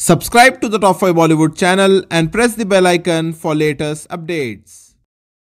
Subscribe to the Top 5 Bollywood channel and press the bell icon for latest updates.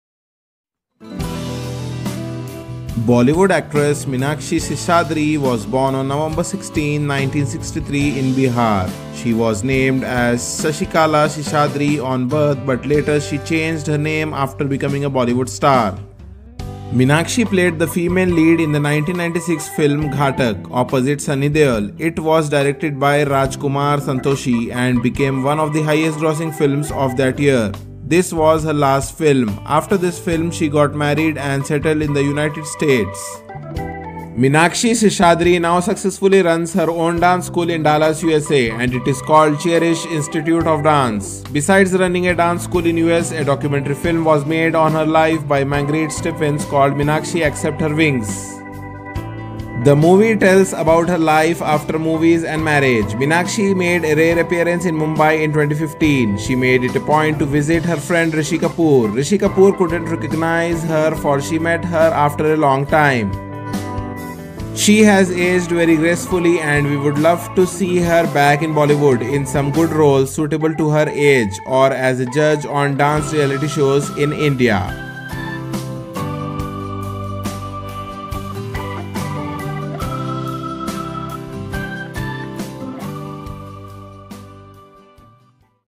Bollywood actress Meenakshi Seshadri was born on November 16, 1963 in Bihar. She was named as Shashikala Seshadri on birth, but later she changed her name after becoming a Bollywood star. Meenakshi played the female lead in the 1996 film Ghatak opposite Sunny Deol. It was directed by Rajkumar Santoshi and became one of the highest grossing films of that year. This was her last film. After this film, she got married and settled in the United States. Meenakshi Seshadri now successfully runs her own dance school in Dallas, USA, and it is called Cherish Institute of Dance. Besides running a dance school in US, a documentary film was made on her life by Margaret Stephens called Meenakshi Accept Her Wings. The movie tells about her life after movies and marriage. Meenakshi made a rare appearance in Mumbai in 2015. She made it a point to visit her friend Rishi Kapoor. Rishi Kapoor couldn't recognize her for she met her after a long time. She has aged very gracefully and we would love to see her back in Bollywood in some good roles suitable to her age or as a judge on dance reality shows in India.